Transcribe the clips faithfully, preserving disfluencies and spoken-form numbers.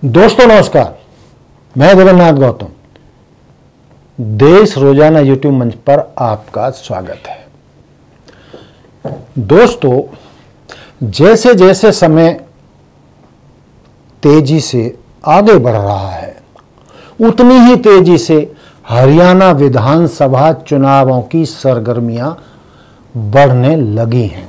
दोस्तों नमस्कार, मैं जगन्नाथ गौतम। देश रोजाना यूट्यूब मंच पर आपका स्वागत है। दोस्तों, जैसे जैसे समय तेजी से आगे बढ़ रहा है, उतनी ही तेजी से हरियाणा विधानसभा चुनावों की सरगर्मियां बढ़ने लगी हैं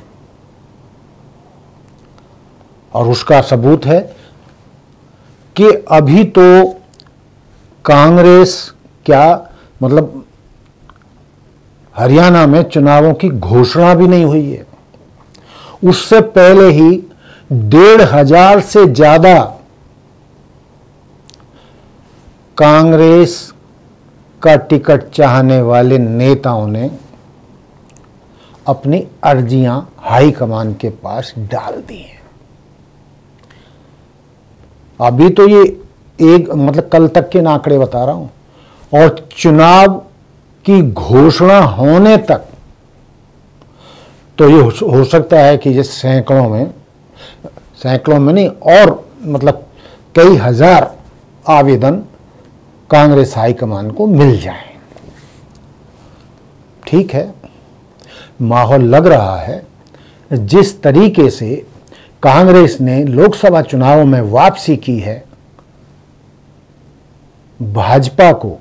और उसका सबूत है कि अभी तो कांग्रेस क्या मतलब हरियाणा में चुनावों की घोषणा भी नहीं हुई है। उससे पहले ही डेढ़ हजार से ज्यादा कांग्रेस का टिकट चाहने वाले नेताओं ने अपनी अर्जियां हाईकमान के पास डाल दी हैं। अभी तो ये एक मतलब कल तक के आंकड़े बता रहा हूं, और चुनाव की घोषणा होने तक तो ये हो सकता है कि ये सैकड़ों में सैकड़ों में नहीं और मतलब कई हजार आवेदन कांग्रेस हाईकमान को मिल जाए। ठीक है, माहौल लग रहा है जिस तरीके से कांग्रेस ने लोकसभा चुनावों में वापसी की है, भाजपा को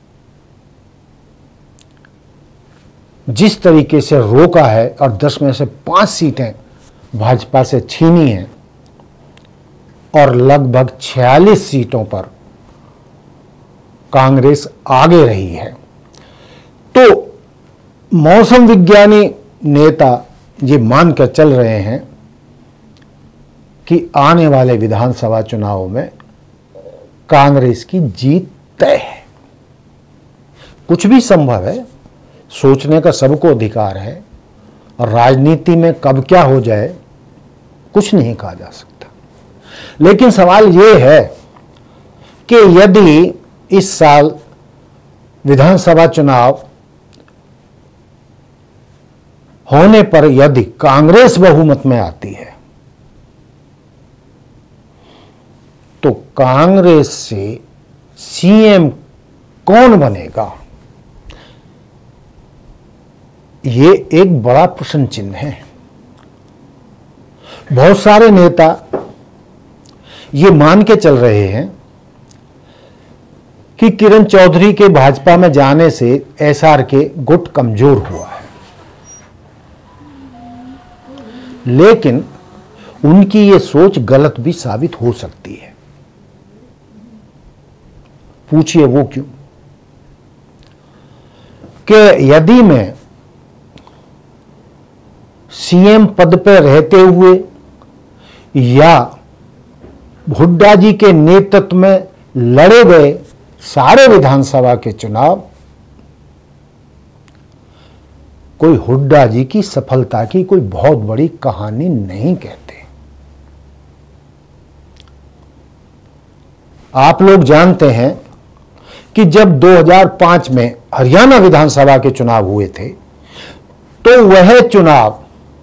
जिस तरीके से रोका है और दस में से पांच सीटें भाजपा से छीनी हैं और लगभग छियालीस सीटों पर कांग्रेस आगे रही है, तो मौसम विज्ञानी नेता ये मानकर चल रहे हैं कि आने वाले विधानसभा चुनावों में कांग्रेस की जीत तय है। कुछ भी संभव है, सोचने का सबको अधिकार है, और राजनीति में कब क्या हो जाए कुछ नहीं कहा जा सकता। लेकिन सवाल यह है कि यदि इस साल विधानसभा चुनाव होने पर यदि कांग्रेस बहुमत में आती है तो कांग्रेस से सीएम कौन बनेगा, ये एक बड़ा प्रश्न चिन्ह है। बहुत सारे नेता ये मान के चल रहे हैं कि किरण चौधरी के भाजपा में जाने से एसआर के गुट कमजोर हुआ है, लेकिन उनकी ये सोच गलत भी साबित हो सकती है। पूछिए वो क्यों? कि यदि मैं सीएम पद पर रहते हुए या हुड्डा जी के नेतृत्व में लड़े गए सारे विधानसभा के चुनाव कोई हुड्डा जी की सफलता की कोई बहुत बड़ी कहानी नहीं कहते। आप लोग जानते हैं कि जब दो हज़ार पाँच में हरियाणा विधानसभा के चुनाव हुए थे तो वह चुनाव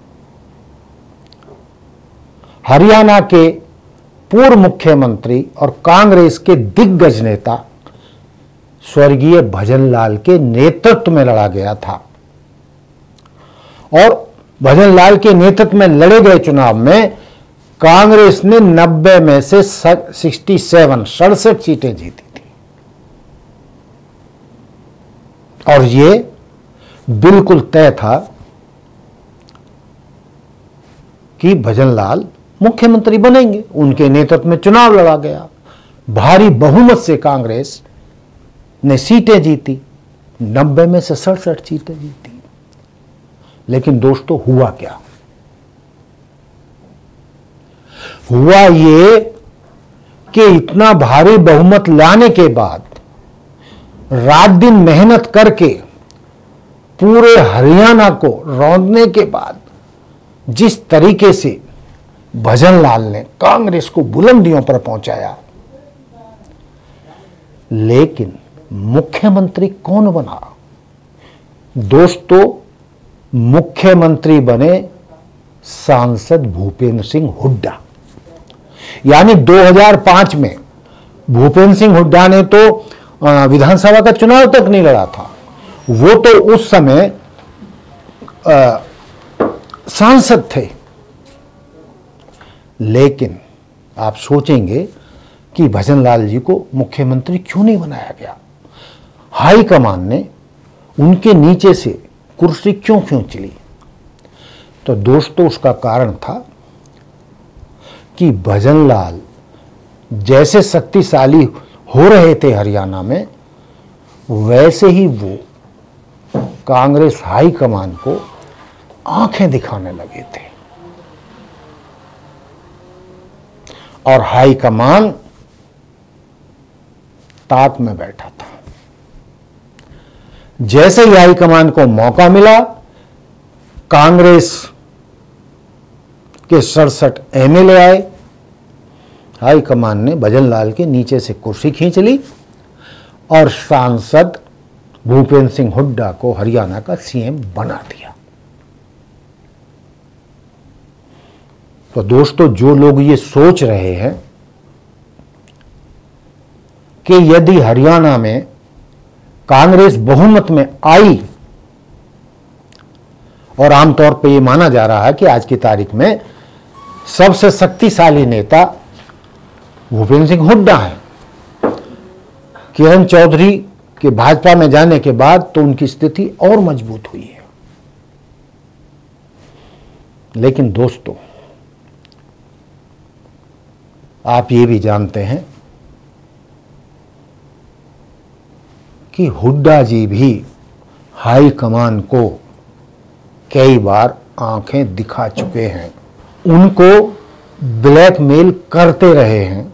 हरियाणा के पूर्व मुख्यमंत्री और कांग्रेस के दिग्गज नेता स्वर्गीय भजन लाल के नेतृत्व में लड़ा गया था, और भजन लाल के नेतृत्व में लड़े गए चुनाव में कांग्रेस ने नब्बे में से सड़सठ सड़सठ सीटें जीती थी, और ये बिल्कुल तय था कि भजन लाल मुख्यमंत्री बनेंगे। उनके नेतृत्व में चुनाव लड़ा गया, भारी बहुमत से कांग्रेस ने सीटें जीती, नब्बे में से सड़सठ सीटें जीती। लेकिन दोस्तों, हुआ क्या? हुआ ये कि इतना भारी बहुमत लाने के बाद रात दिन मेहनत करके पूरे हरियाणा को रौंदने के बाद जिस तरीके से भजन लाल ने कांग्रेस को बुलंदियों पर पहुंचाया, लेकिन मुख्यमंत्री कौन बना? दोस्तों, मुख्यमंत्री बने सांसद भूपेंद्र सिंह हुड्डा। यानी दो हज़ार पाँच में भूपेंद्र सिंह हुड्डा ने तो विधानसभा का चुनाव तक नहीं लड़ा था, वो तो उस समय आ, सांसद थे। लेकिन आप सोचेंगे कि भजनलाल जी को मुख्यमंत्री क्यों नहीं बनाया गया? हाईकमान ने उनके नीचे से कुर्सी क्यों खींच ली? तो दोस्तों, उसका कारण था कि भजनलाल जैसे शक्तिशाली हो रहे थे हरियाणा में, वैसे ही वो कांग्रेस हाईकमान को आंखें दिखाने लगे थे। और हाईकमान ताक में बैठा था। जैसे ही हाईकमान को मौका मिला, कांग्रेस के सड़सठ एमएलए आए, हाईकमान ने भजनलाल के नीचे से कुर्सी खींच ली और सांसद भूपेंद्र सिंह हुड्डा को हरियाणा का सीएम बना दिया। तो दोस्तों, जो लोग ये सोच रहे हैं कि यदि हरियाणा में कांग्रेस बहुमत में आई, और आमतौर पर यह माना जा रहा है कि आज की तारीख में सबसे शक्तिशाली नेता भूपेंद्र सिंह हुड्डा हैं, किरण चौधरी के भाजपा में जाने के बाद तो उनकी स्थिति और मजबूत हुई है। लेकिन दोस्तों, आप ये भी जानते हैं कि हुड्डा जी भी हाई कमान को कई बार आंखें दिखा चुके हैं, उनको ब्लैकमेल करते रहे हैं।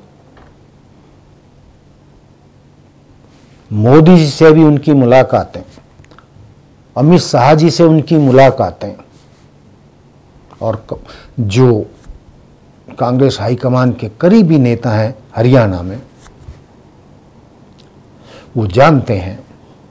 मोदी जी से भी उनकी मुलाकातें, अमित शाह जी से उनकी मुलाकातें, और जो कांग्रेस हाईकमान के करीबी नेता हैं हरियाणा में, वो जानते हैं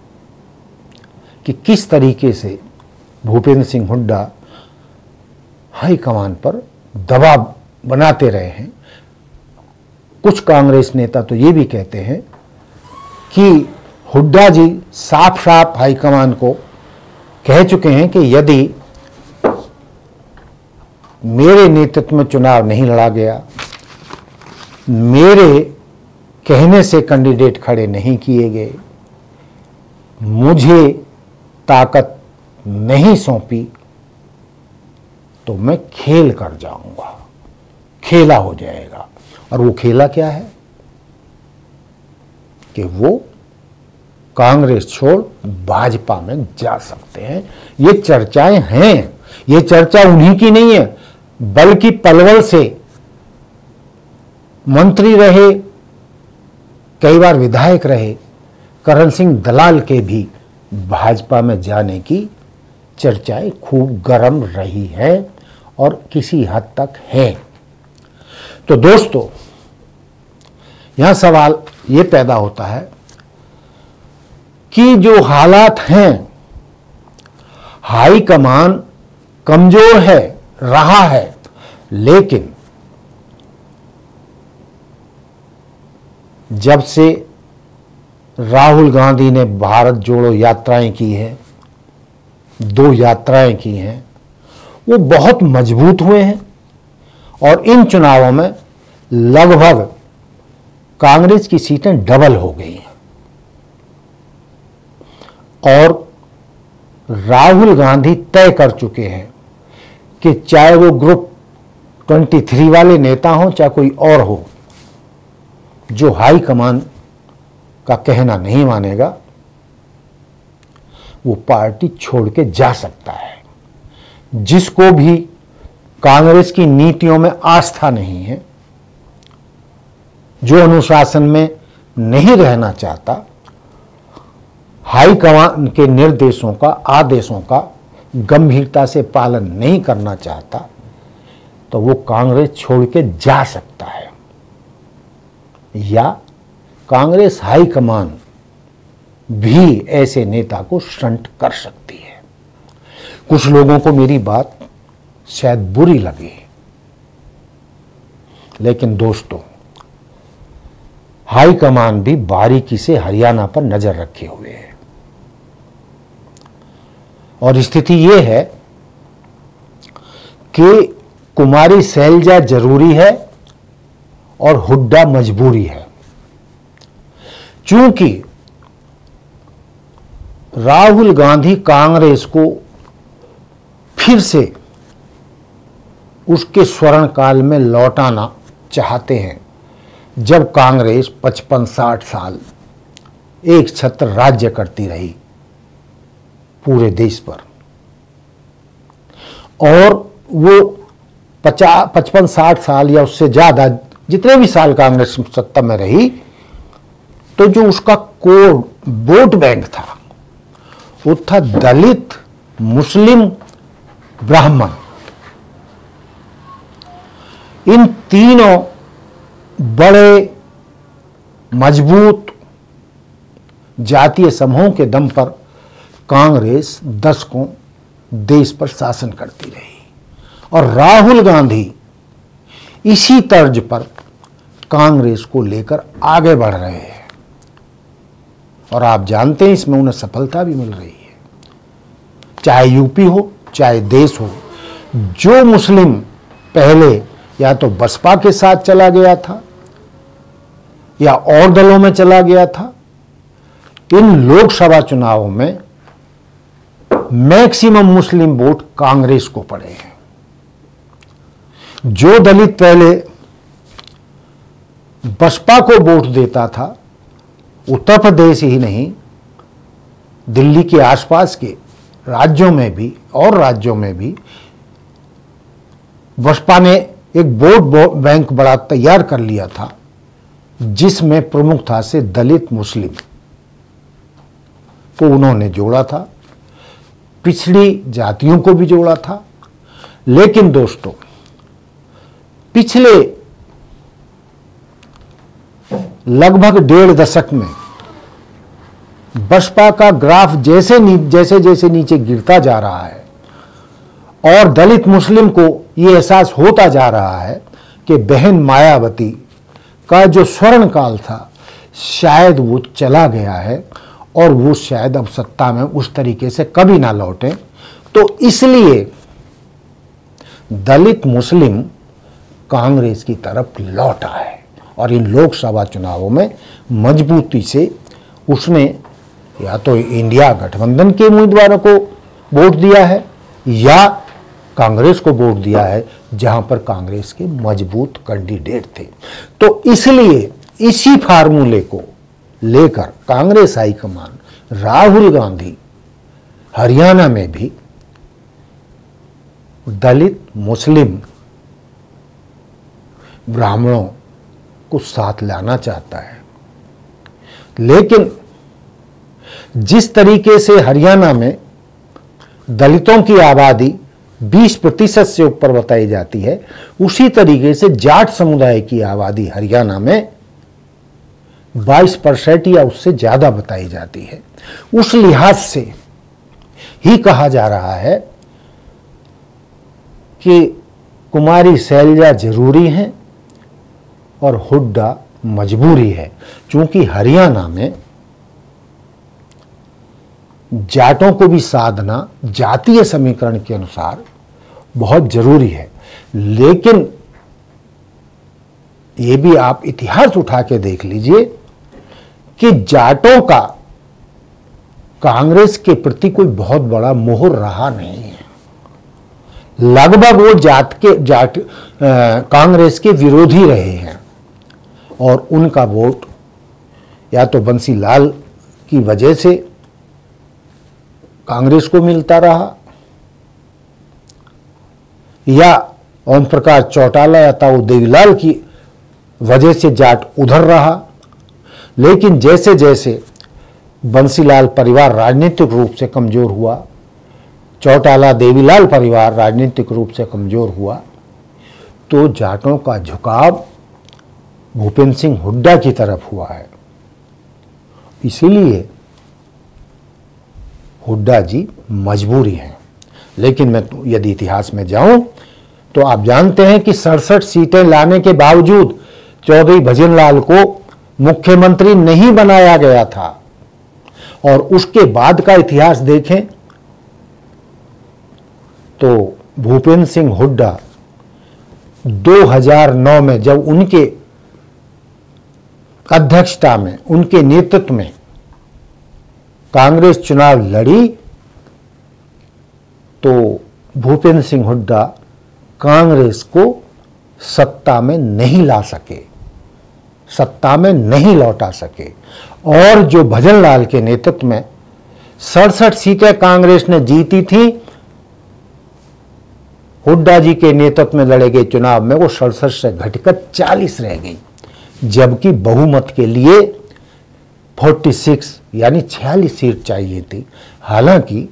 कि किस तरीके से भूपेंद्र सिंह हुड्डा हाईकमान पर दबाव बनाते रहे हैं। कुछ कांग्रेस नेता तो ये भी कहते हैं कि हुड्डा जी साफ साफ हाईकमान को कह चुके हैं कि यदि मेरे नेतृत्व में चुनाव नहीं लड़ा गया, मेरे कहने से कैंडिडेट खड़े नहीं किए गए, मुझे ताकत नहीं सौंपी, तो मैं खेल कर जाऊंगा, खेला हो जाएगा। और वो खेला क्या है कि वो कांग्रेस छोड़ भाजपा में जा सकते हैं। ये चर्चाएं हैं, ये चर्चा उन्हीं की नहीं है, बल्कि पलवल से मंत्री रहे, कई बार विधायक रहे करण सिंह दलाल के भी भाजपा में जाने की चर्चाएं खूब गर्म रही है और किसी हद तक है। तो दोस्तों, यहां सवाल ये पैदा होता है कि जो हालात हैं, हाई कमान कमजोर है, रहा है, लेकिन जब से राहुल गांधी ने भारत जोड़ो यात्राएं की हैं, दो यात्राएं की हैं, वो बहुत मजबूत हुए हैं और इन चुनावों में लगभग कांग्रेस की सीटें डबल हो गई हैं। और राहुल गांधी तय कर चुके हैं कि चाहे वो ग्रुप तेईस वाले नेता हो, चाहे कोई और हो, जो हाई कमान का कहना नहीं मानेगा, वो पार्टी छोड़ के जा सकता है। जिसको भी कांग्रेस की नीतियों में आस्था नहीं है, जो अनुशासन में नहीं रहना चाहता, हाई कमान के निर्देशों का, आदेशों का गंभीरता से पालन नहीं करना चाहता, तो वो कांग्रेस छोड़ के जा सकता है, या कांग्रेस हाई कमान भी ऐसे नेता को स्टंट कर सकती है। कुछ लोगों को मेरी बात शायद बुरी लगी, लेकिन दोस्तों, हाईकमान भी बारीकी से हरियाणा पर नजर रखे हुए है और स्थिति यह है कि कुमारी शैलजा जरूरी है और हुड्डा मजबूरी है। चूंकि राहुल गांधी कांग्रेस को फिर से उसके स्वर्ण काल में लौटाना चाहते हैं, जब कांग्रेस पचपन साठ साल एक छत्र राज्य करती रही पूरे देश पर, और वो पचास पचपन साठ साल या उससे ज्यादा जितने भी साल कांग्रेस सत्ता में रही, तो जो उसका कोर वोट बैंक था वो था दलित, मुस्लिम, ब्राह्मण। इन तीनों बड़े मजबूत जातीय समूहों के दम पर कांग्रेस दशकों देश पर शासन करती रही और राहुल गांधी इसी तर्ज पर कांग्रेस को लेकर आगे बढ़ रहे हैं और आप जानते हैं इसमें उन्हें सफलता भी मिल रही है। चाहे यूपी हो चाहे देश हो, जो मुस्लिम पहले या तो बसपा के साथ चला गया था या और दलों में चला गया था, इन लोकसभा चुनावों में मैक्सिमम मुस्लिम वोट कांग्रेस को पड़े हैं। जो दलित पहले बसपा को वोट देता था, उत्तर प्रदेश ही नहीं दिल्ली के आसपास के राज्यों में भी और राज्यों में भी बसपा ने एक वोट बैंक बड़ा तैयार कर लिया था, जिसमें प्रमुखता से दलित मुस्लिम को उन्होंने जोड़ा था, पिछड़ी जातियों को भी जोड़ा था। लेकिन दोस्तों, पिछले लगभग डेढ़ दशक में बसपा का ग्राफ जैसे नी, जैसे जैसे नीचे गिरता जा रहा है और दलित मुस्लिम को यह एहसास होता जा रहा है कि बहन मायावती का जो स्वर्ण काल था शायद वो चला गया है और वो शायद अब सत्ता में उस तरीके से कभी ना लौटे, तो इसलिए दलित मुस्लिम कांग्रेस की तरफ लौटा है और इन लोकसभा चुनावों में मजबूती से उसने या तो इंडिया गठबंधन के उम्मीदवारों को वोट दिया है या कांग्रेस को वोट दिया है, जहां पर कांग्रेस के मजबूत कैंडिडेट थे। तो इसलिए इसी फार्मूले को लेकर कांग्रेस हाईकमान राहुल गांधी हरियाणा में भी दलित, मुस्लिम, ब्राह्मणों को साथ लाना चाहता है। लेकिन जिस तरीके से हरियाणा में दलितों की आबादी बीस प्रतिशत से ऊपर बताई जाती है, उसी तरीके से जाट समुदाय की आबादी हरियाणा में बाईस परसेंट या उससे ज्यादा बताई जाती है। उस लिहाज से ही कहा जा रहा है कि कुमारी शैलजा जरूरी है और हुड्डा मजबूरी है, क्योंकि हरियाणा में जाटों को भी साधना जातीय समीकरण के अनुसार बहुत जरूरी है। लेकिन ये भी आप इतिहास उठा के देख लीजिए कि जाटों का कांग्रेस के प्रति कोई बहुत बड़ा मोह रहा नहीं है। लगभग वो जाट के जाट कांग्रेस के विरोधी रहे हैं और उनका वोट या तो बंसीलाल की वजह से कांग्रेस को मिलता रहा या ओम प्रकाश चौटाला या ताऊ देवीलाल की वजह से जाट उधर रहा। लेकिन जैसे जैसे बंसीलाल परिवार राजनीतिक रूप से कमजोर हुआ, चौटाला देवीलाल परिवार राजनीतिक रूप से कमजोर हुआ, तो जाटों का झुकाव भूपेंद्र सिंह हुड्डा की तरफ हुआ है। इसीलिए हुड्डा जी मजबूरी हैं। लेकिन मैं यदि इतिहास में जाऊं तो आप जानते हैं कि सड़सठ सीटें लाने के बावजूद चौधरी भजन लाल को मुख्यमंत्री नहीं बनाया गया था। और उसके बाद का इतिहास देखें तो भूपेंद्र सिंह हुड्डा दो हज़ार नौ में जब उनके अध्यक्षता में, उनके नेतृत्व में कांग्रेस चुनाव लड़ी तो भूपेंद्र सिंह हुड्डा कांग्रेस को सत्ता में नहीं ला सके, सत्ता में नहीं लौटा सके। और जो भजन लाल के नेतृत्व में सड़सठ सीटें कांग्रेस ने जीती थी, हुड्डा जी के नेतृत्व में लड़े गए चुनाव में वो सड़सठ से घटकर चालीस रह गई, जबकि बहुमत के लिए छियालीस यानी छियालीस सीट चाहिए थी। हालांकि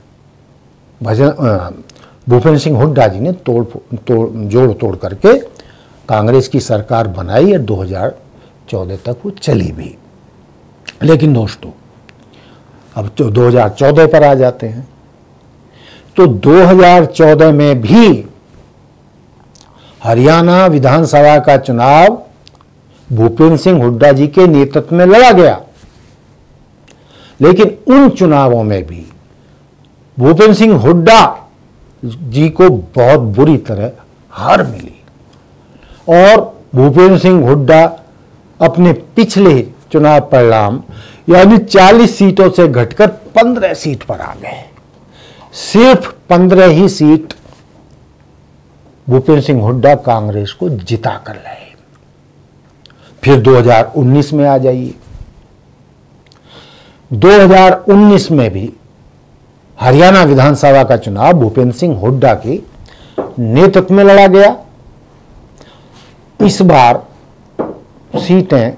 भजन भूपेंद्र सिंह हुड्डा जी ने तोड़ तोड़ जोड़ तोड़ करके कांग्रेस की सरकार बनाई और दो हज़ार चौदह तक वो चली भी। लेकिन दोस्तों अब तो दो हज़ार चौदह पर आ जाते हैं। तो दो हज़ार चौदह में भी हरियाणा विधानसभा का चुनाव भूपेंद्र सिंह हुड्डा जी के नेतृत्व में लड़ा गया, लेकिन उन चुनावों में भी भूपेंद्र सिंह हुड्डा जी को बहुत बुरी तरह हार मिली और भूपेंद्र सिंह हुड्डा अपने पिछले चुनाव परिणाम यानी चालीस सीटों से घटकर पंद्रह सीट पर आ गए। सिर्फ पंद्रह ही सीट भूपेंद्र सिंह हुड्डा कांग्रेस को जिता कर लाए। फिर दो हज़ार उन्नीस में आ जाइए। दो हज़ार उन्नीस में भी हरियाणा विधानसभा का चुनाव भूपेंद्र सिंह हुड्डा के नेतृत्व में लड़ा गया। इस बार सीटें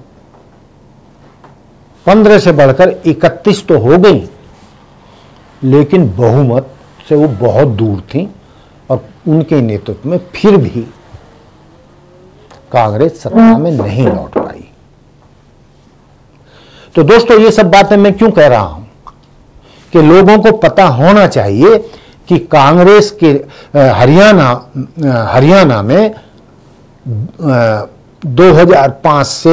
पंद्रह से बढ़कर इकतीस तो हो गई, लेकिन बहुमत से वो बहुत दूर थी और उनके नेतृत्व में फिर भी कांग्रेस सत्ता में नहीं लौट पाई। तो दोस्तों ये सब बातें मैं क्यों कह रहा हूं कि लोगों को पता होना चाहिए कि कांग्रेस के हरियाणा हरियाणा में दो हज़ार पाँच से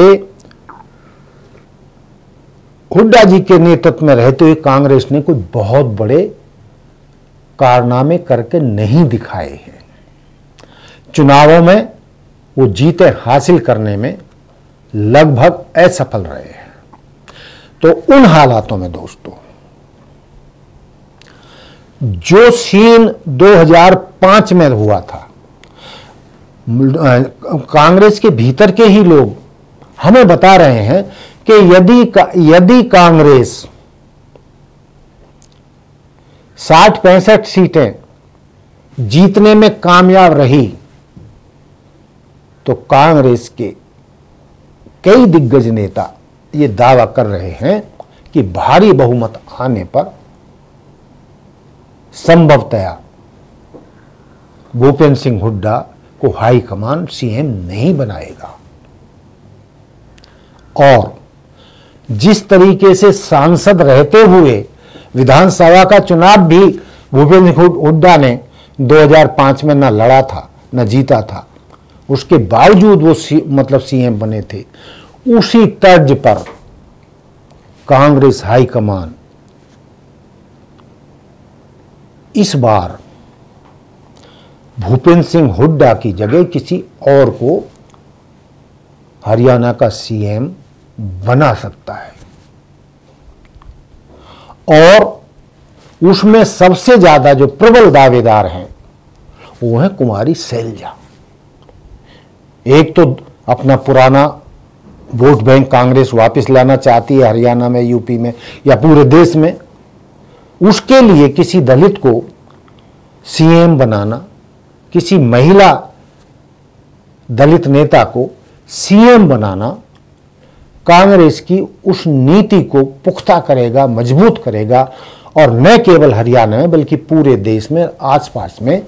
हुड्डा जी के नेतृत्व में रहते हुए कांग्रेस ने कोई बहुत बड़े कारनामे करके नहीं दिखाए हैं। चुनावों में वो जीतें हासिल करने में लगभग असफल रहे हैं। तो उन हालातों में दोस्तों जो सीन दो हज़ार पाँच में हुआ था, कांग्रेस के भीतर के ही लोग हमें बता रहे हैं कि यदि का, यदि कांग्रेस साठ पैंसठ सीटें जीतने में कामयाब रही तो कांग्रेस के कई दिग्गज नेता ये दावा कर रहे हैं कि भारी बहुमत आने पर संभवतया भूपेंद्र सिंह हुड्डा को हाईकमान सीएम नहीं बनाएगा। और जिस तरीके से सांसद रहते हुए विधानसभा का चुनाव भी भूपेंद्र हुड्डा ने दो हज़ार पाँच में न लड़ा था न जीता था, उसके बावजूद वो सी, मतलब सीएम बने थे, उसी तर्ज पर कांग्रेस हाईकमान इस बार भूपेंद्र सिंह हुड्डा की जगह किसी और को हरियाणा का सीएम बना सकता है। और उसमें सबसे ज्यादा जो प्रबल दावेदार हैं वो है कुमारी शैलजा। एक तो अपना पुराना वोट बैंक कांग्रेस वापस लाना चाहती है हरियाणा में, यूपी में या पूरे देश में। उसके लिए किसी दलित को सीएम बनाना, किसी महिला दलित नेता को सीएम बनाना कांग्रेस की उस नीति को पुख्ता करेगा, मजबूत करेगा और न केवल हरियाणा में बल्कि पूरे देश में आसपास में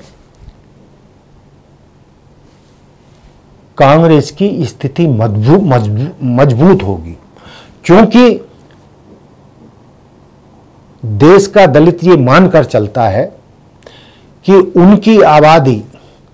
कांग्रेस की स्थिति मजबूत मजबूत होगी। क्योंकि देश का दलित ये मानकर चलता है कि उनकी आबादी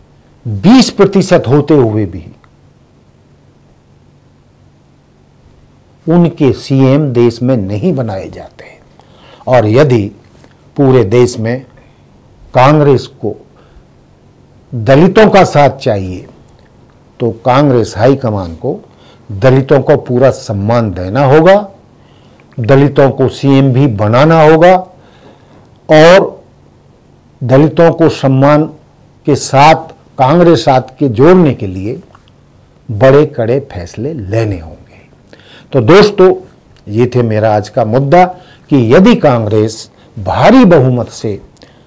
बीस प्रतिशत होते हुए भी उनके सीएम देश में नहीं बनाए जाते। और यदि पूरे देश में कांग्रेस को दलितों का साथ चाहिए तो कांग्रेस हाईकमान को दलितों को पूरा सम्मान देना होगा, दलितों को सीएम भी बनाना होगा और दलितों को सम्मान के साथ कांग्रेस साथ के जोड़ने के लिए बड़े कड़े फैसले लेने होंगे। तो दोस्तों, ये थे मेरा आज का मुद्दा कि यदि कांग्रेस भारी बहुमत से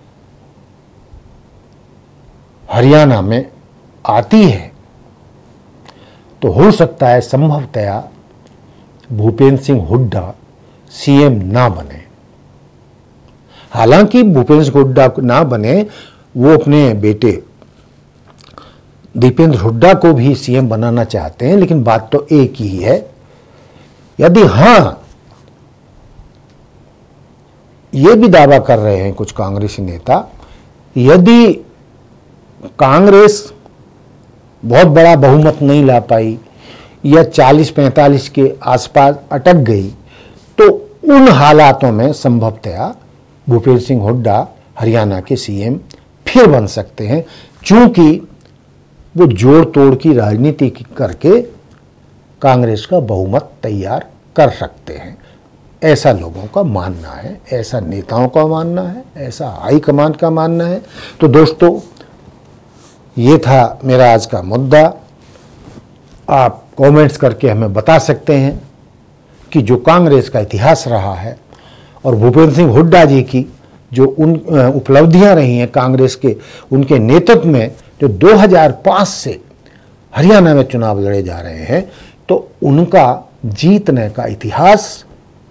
हरियाणा में आती है तो हो सकता है संभवतया भूपेंद्र सिंह हुड्डा सीएम ना बने। हालांकि भूपेंद्र सिंह हुड्डा ना बने, वो अपने बेटे दीपेंद्र हुड्डा को भी सीएम बनाना चाहते हैं, लेकिन बात तो एक ही है। यदि हां, ये भी दावा कर रहे हैं कुछ कांग्रेसी नेता, यदि कांग्रेस बहुत बड़ा बहुमत नहीं ला पाई या चालीस पैंतालीस के आसपास अटक गई तो उन हालातों में संभवतया भूपेंद्र सिंह हुड्डा हरियाणा के सीएम फिर बन सकते हैं, क्योंकि वो जोड़ तोड़ की राजनीति करके कांग्रेस का बहुमत तैयार कर सकते हैं। ऐसा लोगों का मानना है, ऐसा नेताओं का मानना है, ऐसा हाईकमान का मानना है। तो दोस्तों, ये था मेरा आज का मुद्दा। आप कमेंट्स करके हमें बता सकते हैं कि जो कांग्रेस का इतिहास रहा है और भूपेंद्र सिंह हुड्डा जी की जो उन उपलब्धियां रही हैं कांग्रेस के, उनके नेतृत्व में जो दो हज़ार पाँच से हरियाणा में चुनाव लड़े जा रहे हैं, तो उनका जीतने का इतिहास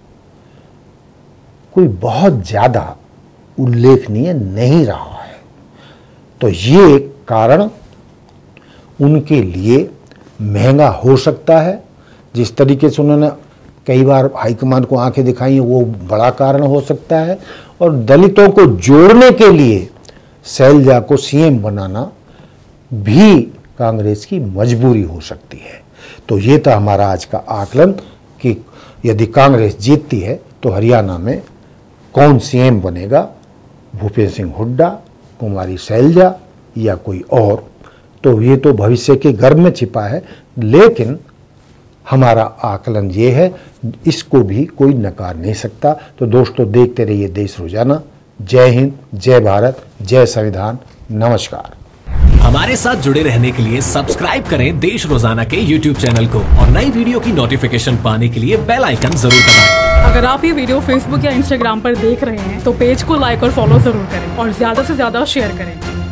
कोई बहुत ज़्यादा उल्लेखनीय नहीं रहा है। तो ये कारण उनके लिए महंगा हो सकता है। जिस तरीके से उन्होंने कई बार हाईकमान को आंखें दिखाई हैं, वो बड़ा कारण हो सकता है। और दलितों को जोड़ने के लिए शैलजा को सीएम बनाना भी कांग्रेस की मजबूरी हो सकती है। तो ये था हमारा आज का आकलन कि यदि कांग्रेस जीतती है तो हरियाणा में कौन सीएम बनेगा, भूपेंद्र सिंह हुड्डा, कुमारी शैलजा या कोई और। तो ये तो भविष्य के गर्भ में छिपा है, लेकिन हमारा आकलन ये है, इसको भी कोई नकार नहीं सकता। तो दोस्तों, देखते रहिए देश रोजाना। जय हिंद, जय भारत, जय संविधान। नमस्कार। हमारे साथ जुड़े रहने के लिए सब्सक्राइब करें देश रोजाना के यूट्यूब चैनल को और नई वीडियो की नोटिफिकेशन पाने के लिए बेल आइकन जरूर दबाएं। अगर आप ये वीडियो फेसबुक या इंस्टाग्राम पर देख रहे हैं तो पेज को लाइक और फॉलो जरूर करें और ज्यादा से ज्यादा शेयर करें।